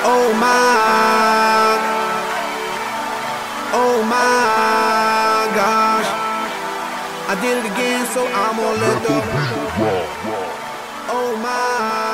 Oh my gosh, I did it again, so I'm gonna let the. Oh my.